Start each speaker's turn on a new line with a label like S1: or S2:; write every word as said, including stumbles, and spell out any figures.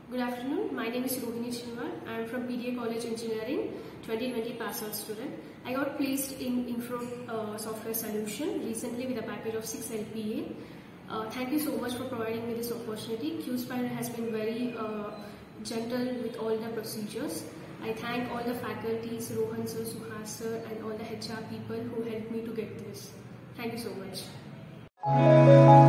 S1: Good afternoon. My name is Rohini Chiniwal. I am from P D A College Engineering, twenty twenty pass out student. I got placed in Info uh, Software Solution recently with a package of six L P A. Uh, thank you so much for providing me this opportunity. QSpiders has been very uh, gentle with all the procedures. I thank all the faculties, Rohan sir, Suhas sir, and all the H R people who helped me to get this. Thank you so much.